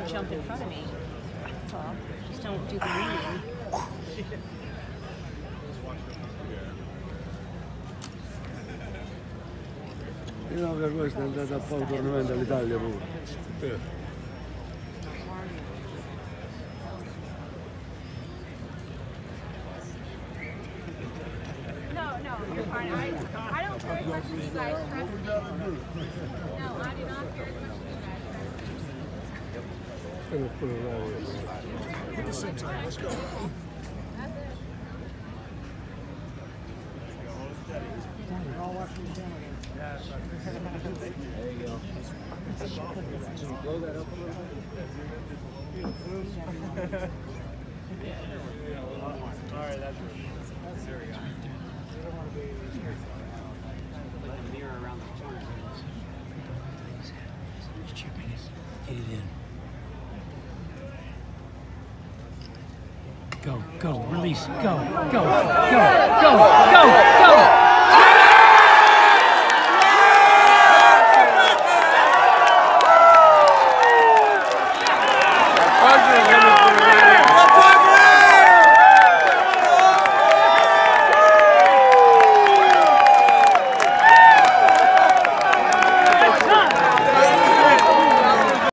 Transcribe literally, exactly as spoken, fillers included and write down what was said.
don't jump in front of me. That's all. Just don't do the leaning. Io per questo è andato a fare un tornamento all'Italia pure. No, no, you're fine. I, I don't care as much as you guys, trust me. No, I do not care as much as you guys, trust me. At the same time, let's go. There you go. Can you blow that up a little bit? Alright, that's it. There we go. Like a mirror around the corner. Get it in. Go, go, release, go, go, go, go, go!